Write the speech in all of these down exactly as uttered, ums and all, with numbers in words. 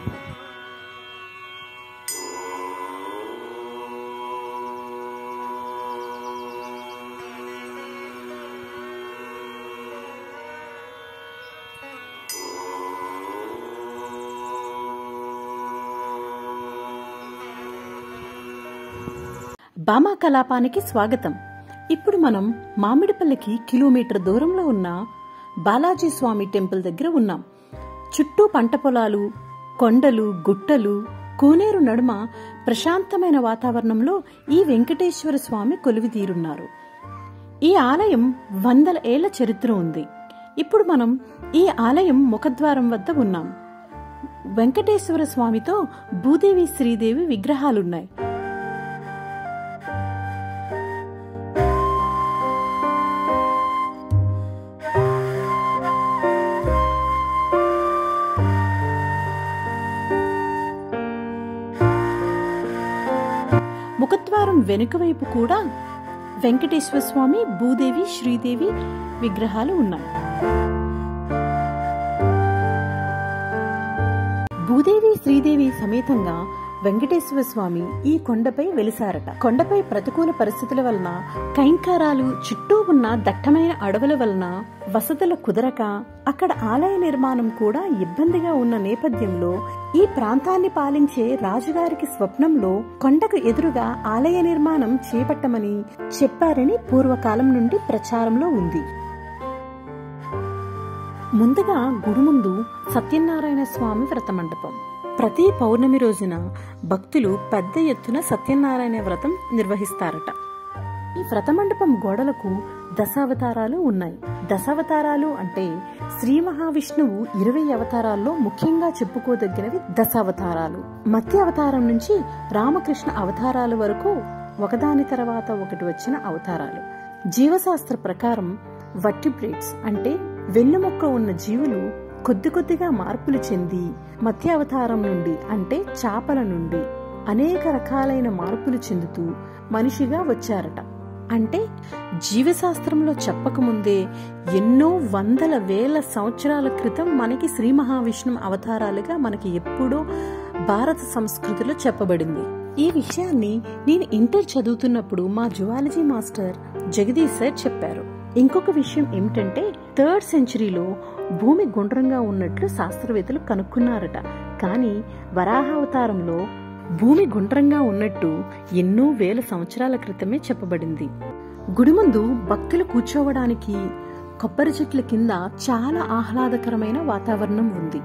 బామా కలాపానికి స్వాగతం. ఇప్పుడు మనం మామిడిపల్లికి కిలోమీటర్ దూరంలో ఉన్న బాలాజీ స్వామి టెంపుల్ దగ్గర ఉన్నాం. చుట్టూ పంట పొలాలు, కొండలు, గుట్టలు, కోనేరు నడుమ ప్రశాంతమైన వాతావరణంలో ఈ వెంకటేశ్వర స్వామి కొలువిదీరున్నారు. ఈ ఆలయం వందల ఏళ్ల చరిత్ర ఉంది. ఇప్పుడు మనం ఈ ఆలయం ముఖద్వారం వద్ద ఉన్నాం. వెంకటేశ్వర స్వామితో భూదేవి, శ్రీదేవి విగ్రహాలున్నాయి. ముఖద్వారం వెనుక వైపు కూడా వెంకటేశ్వర స్వామి, భూదేవి, శ్రీదేవి విగ్రహాలు ఉన్నాయి. భూదేవి, శ్రీదేవి సమేతంగా వెంకటేశ్వర స్వామి ఈ కొండపై వెలిసారట. కొండపై ప్రతికూల పరిస్థితుల వలన, కైంకారాలు, చుట్టూ ఉన్న దట్టమైన అడవుల వలన వసతులు కుదరక అక్కడ ఆలయ నిర్మాణం కూడా ఇబ్బందిగా ఉన్న నేపథ్యంలో ఈ ప్రాంతాన్ని పాలించే రాజుగారికి స్వప్నంలో కొండకు ఎదురుగా ఆలయ నిర్మాణం చేపట్టమని చెప్పారని పూర్వకాలం నుండి ప్రచారంలో ఉంది. ముందుగా గుడి ముందు సత్యనారాయణ స్వామి వ్రత మండపం. ప్రతి పౌర్ణమి రోజున భక్తులు పెద్ద ఎత్తున సత్యనారాయణ వ్రతం నిర్వహిస్తారట. ఈ వ్రత మండపం గోడలకు దశావతారాలు ఉన్నాయి. దశావతారాలు అంటే శ్రీ మహావిష్ణువు ఇరవై అవతారాల్లో ముఖ్యంగా చెప్పుకోదగినవి దశావతారాలు. మత్స్య అవతారం నుంచి రామకృష్ణ అవతారాల వరకు ఒకదాని తర్వాత ఒకటి వచ్చిన అవతారాలు. జీవశాస్త్ర ప్రకారం వర్టిబ్రేట్స్ అంటే వెన్నెముక్క ఉన్న జీవులు కొద్ది కొద్దిగా మార్పులు చెంది మత్స్యావతారం నుండి అంటే చేపల నుండి అనేక రకాలైన మార్పులు చెందుతూ మనిషిగా వచ్చారట. అంటే జీవశాస్త్రంలో చెప్పకముందే ఎన్నో వందల వేల సంవత్సరాల క్రితం మనకి శ్రీ మహావిష్ణువు అవతారాలుగా మనకి ఎప్పుడో భారత సంస్కృతిలో చెప్పబడింది. ఈ విషయాన్ని నేను ఇంటర్ చదువుతున్నప్పుడు మా జువాలజీ మాస్టర్ జగదీష్ సార్ చెప్పారు. ఇంకొక విషయం ఏమిటంటే థర్డ్ సెంచరీలో భూమి గుండ్రంగా ఉన్నట్లు శాస్త్రవేత్తలు కనుక్కున్నారట. కానీ వరాహావతారంలో భూమి గుండ్రంగా ఉన్నట్టు ఎన్నో వేల సంవత్సరాల క్రితమే చెప్పబడింది. గుడి ముందు భక్తులు కూర్చోవడానికి కొబ్బరి చెట్ల కింద చాలా ఆహ్లాదకరమైన వాతావరణం ఉంది.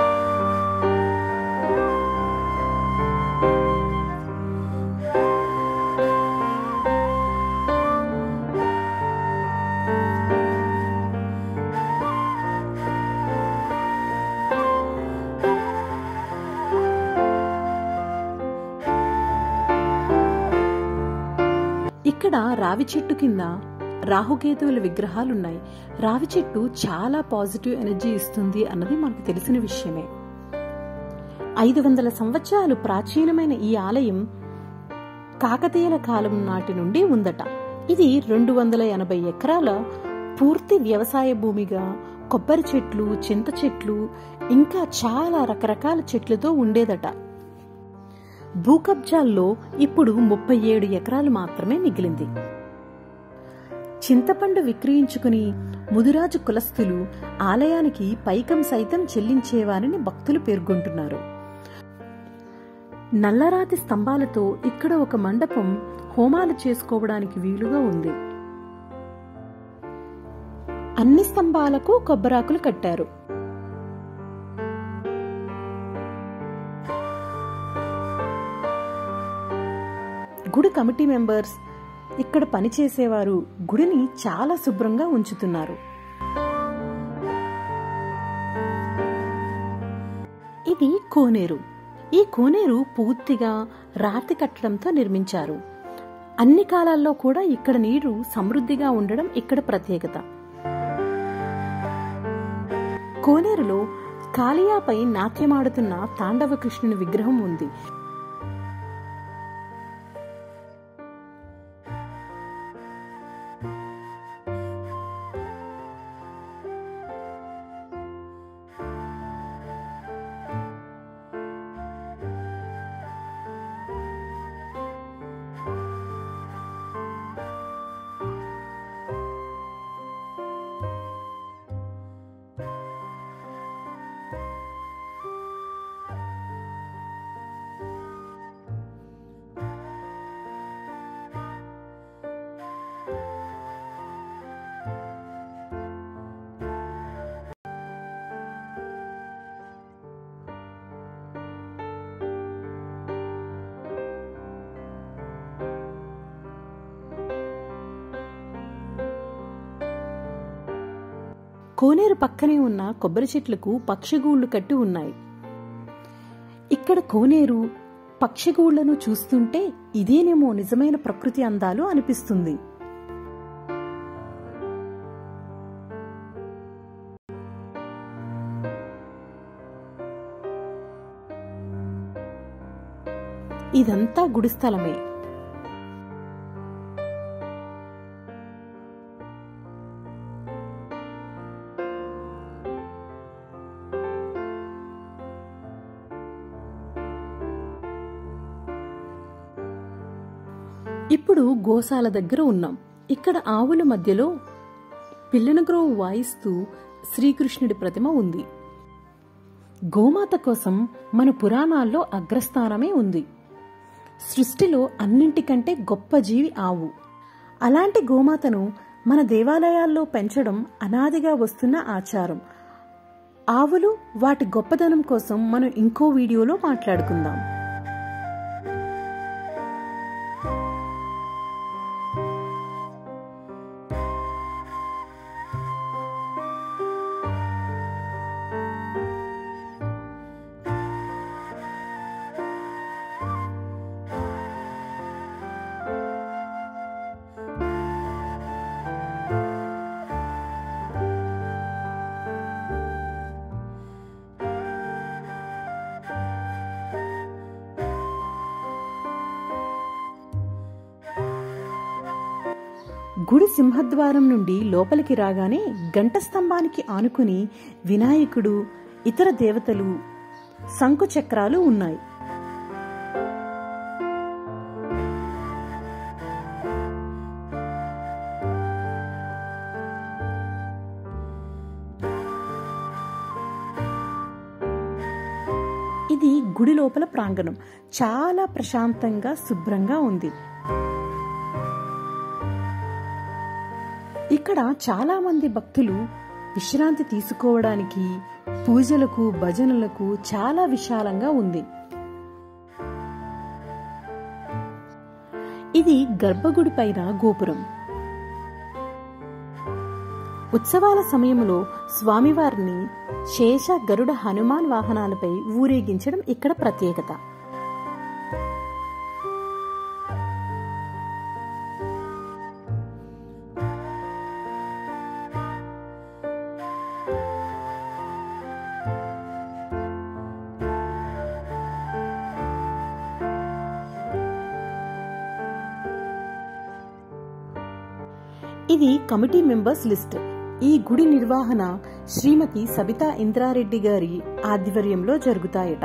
ఇక్కడ రావి చెట్టు కింద రాహుకేతువుల విగ్రహాలున్నాయి. రావి చెట్టు చాలా పాజిటివ్ ఎనర్జీ ఇస్తుంది అన్నది మనకు తెలిసిన విషయమే. ఐదు వందల సంవత్సరాలు ప్రాచీనమైన ఈ ఆలయం కాకతీయుల కాలం నాటి నుండి ఉందట. ఇది రెండు వందల ఎనభై ఎకరాల పూర్తి వ్యవసాయ భూమిగా కొబ్బరి చెట్లు, చింత చెట్లు, ఇంకా చాలా రకరకాల చెట్లతో ఉండేదట. భూకబ్జాల్లో ఇప్పుడు ముప్పై ఏడు ఎకరాలు మాత్రమే మిగిలింది. చింతపండు విక్రయించుకుని ముదిరాజు కులస్తులు ఆలయానికి పైకం సైతం చెల్లించేవారని భక్తులు పేర్కొంటున్నారు. నల్లరాతి స్తంభాలతో ఇక్కడ ఒక మండపం హోమాలు చేసుకోవడానికి వీలుగా ఉంది. అన్ని స్తంభాలకు కొబ్బరాకులు కట్టారు. గుడి కమిటీ మెంబర్స్, ఇక్కడ పనిచేసేవారు గుడిని చాలా శుభ్రంగా ఉంచుతున్నారు. ఇది కోనేరు. ఈ కోనేరు పూర్తిగా రాతి కట్టడంతో నిర్మించారు. అన్ని కాలాల్లో కూడా ఇక్కడ నీరు సమృద్ధిగా ఉండడం ఇక్కడ ప్రత్యేకత. కోనేరులో కాళియాపై నాట్యమాడుతున్న తాండవ కృష్ణుని విగ్రహం ఉంది. కోనేరు పక్కనే ఉన్న కొబ్బరి చెట్లకు పక్షిగూళ్లు కట్టి ఉన్నాయి. ఇక్కడ కోనేరు పక్షిగూళ్లను చూస్తుంటే ఇదేనేమో నిజమైన ప్రకృతి అందాలు అనిపిస్తుంది. ఇదంతా గుడి స్థలమే. ఇప్పుడు గోశాల దగ్గర ఉన్నాం. ఇక్కడ ఆవుల మధ్యలో పిల్లనగ్రోవు వాయిస్తూ శ్రీకృష్ణుడి ప్రతిమ ఉంది. గోమాత కోసం మన పురాణాల్లో అగ్రస్థానమే ఉంది. సృష్టిలో అన్నింటికంటే గొప్ప జీవి ఆవు. అలాంటి గోమాతను మన దేవాలయాల్లో పెంచడం అనాదిగా వస్తున్న ఆచారం. ఆవులు వాటి గొప్పదనం కోసం మనం ఇంకో వీడియోలో మాట్లాడుకుందాం. గుడి సింహద్వారం నుండి లోపలికి రాగానే గంట స్తంభానికి ఆనుకుని వినాయకుడు, ఇతర దేవతలు, శంకు చక్రాలు ఉన్నాయి. ఇది గుడి లోపల ప్రాంగణం. చాలా ప్రశాంతంగా శుభ్రంగా ఉంది. ఇక్కడ చాలా మంది భక్తులు విశ్రాంతి తీసుకోవడానికి, పూజలకు, భజనలకు చాలా విశాలంగా ఉంది. ఇది గర్భగుడి పైన గోపురం. ఉత్సవాల సమయంలో స్వామివారిని శేష, గరుడ, హనుమాన్ వాహనాలపై ఊరేగించడం ఇక్కడ ప్రత్యేకత. ఇది కమిటీ మెంబర్స్ లిస్ట్. ఈ గుడి నిర్వహణ శ్రీమతి సబితా ఇంద్రారెడ్డి గారి ఆధ్వర్యంలో జరుగుతాయట.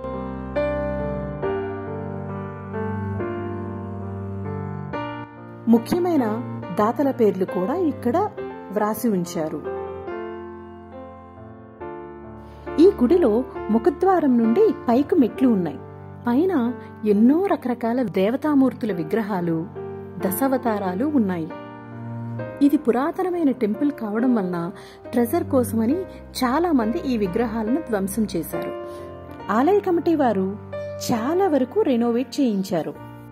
ముఖ్యమైన దాతల పేర్లు కూడా ఇక్కడ వ్రాసి ఉంచారు. ఈ గుడిలో ముఖద్వారం నుండి పైకి మెట్లు ఉన్నాయి. పైన ఎన్నో రకరకాల దేవతామూర్తుల విగ్రహాలు, దశావతారాలు ఉన్నాయి. ఇది పురాతనమైన టెంపుల్ కావడం వలన ట్రెజర్ కోసమని చాలా మంది ఈ విగ్రహాలను ధ్వంసం చేశారు. ఆలయ కమిటీ వారు చాలా వరకు రెనోవేట్ చేయించారు.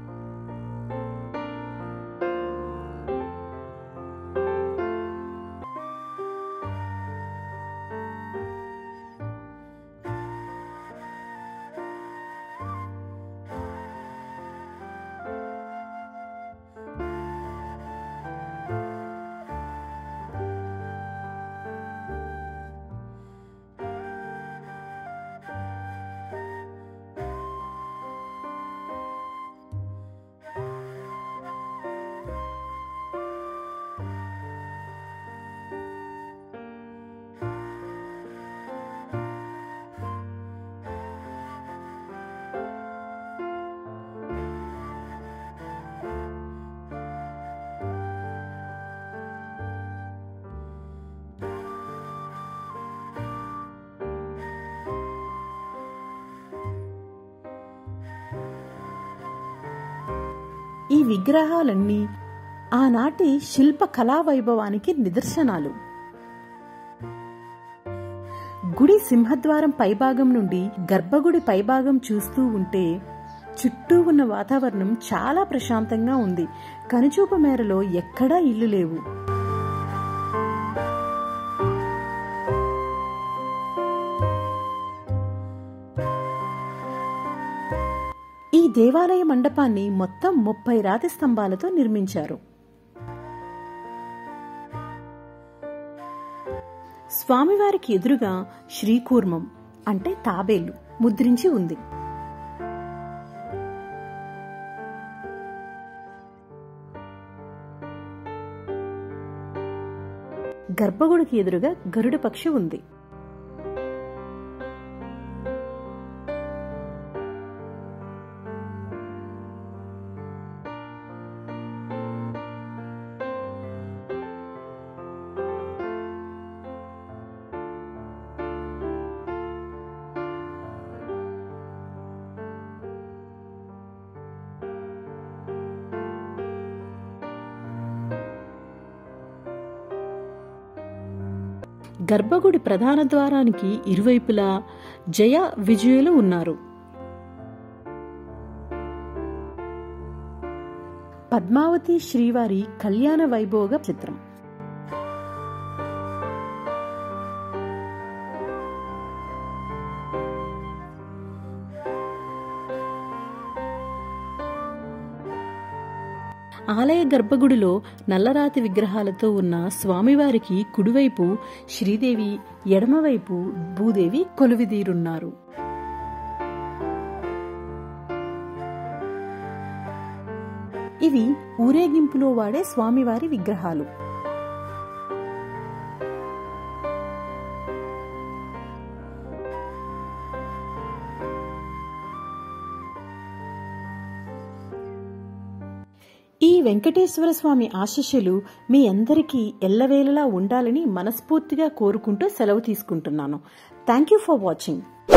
ఈ విగ్రహాలన్నీ ఆనాటి శిల్ప కళా వైభవానికి నిదర్శనాలు. గుడి సింహద్వారం పైభాగం నుండి గర్భగుడి పైభాగం చూస్తూ ఉంటే చుట్టూ ఉన్న వాతావరణం చాలా ప్రశాంతంగా ఉంది. కనుచూపు మేరలో ఎక్కడా ఇల్లు లేవు. దేవాలయ మండపాన్ని మొత్తం ముప్పై రాతి స్తంభాలతో నిర్మించారు. స్వామివారికి ఎదురుగా శ్రీకూర్మం అంటే తాబేలు ముద్రించి ఉంది. గర్భగుడికి ఎదురుగా గరుడ పక్షి ఉంది. గర్భగుడి ప్రధాన ద్వారానికి ఇరువైపులా జయ విజయులు ఉన్నారు. పద్మావతి శ్రీవారి కళ్యాణ వైభోగ చిత్రం. ఆలయ గర్భగుడిలో నల్లరాతి విగ్రహాలతో ఉన్న స్వామివారికి కుడివైపు శ్రీదేవి, ఎడమవైపు భూదేవి కొలువిదీరున్నారు. ఇవి ఊరేగింపులో వాడే స్వామివారి విగ్రహాలు. ఈ వెంకటేశ్వర స్వామి ఆశీస్సులు మీ అందరికీ ఎల్లవేళలా ఉండాలని మనస్ఫూర్తిగా కోరుకుంటూ సెలవు తీసుకుంటున్నాను. Thank you for watching.